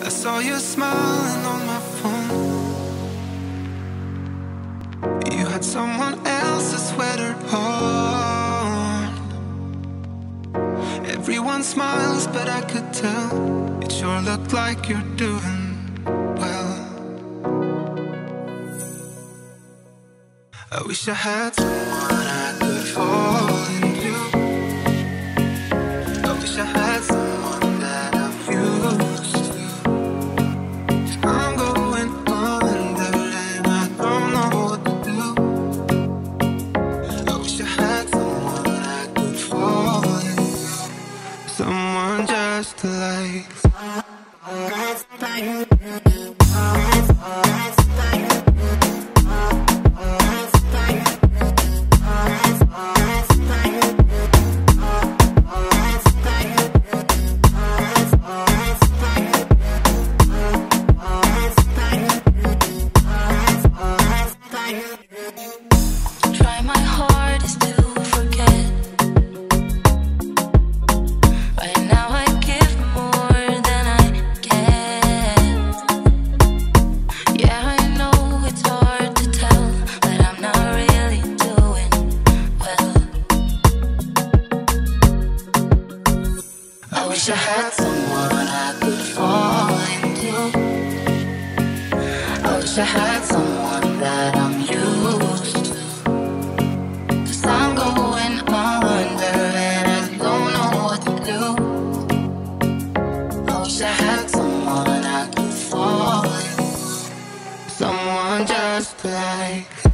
saw you smiling on my phone. You had someone else's sweater on. Everyone smiles, but I could tell it sure looked like you're doing well. I wish I had someone I could fall into. I wish I had someone that I'm used to. 'Cause I'm going under and I don't know what to do. I wish I had someone I could fall into. Someone just like try my hardest to forget. Right now I give more than I get. Yeah, I know it's hard to tell, but I'm not really doing well. I wish I had someone I could fall into. I wish I had someone that I'm used to. 'Cause I'm going under and I don't know what to do. I wish I had someone I could fall in. someone just like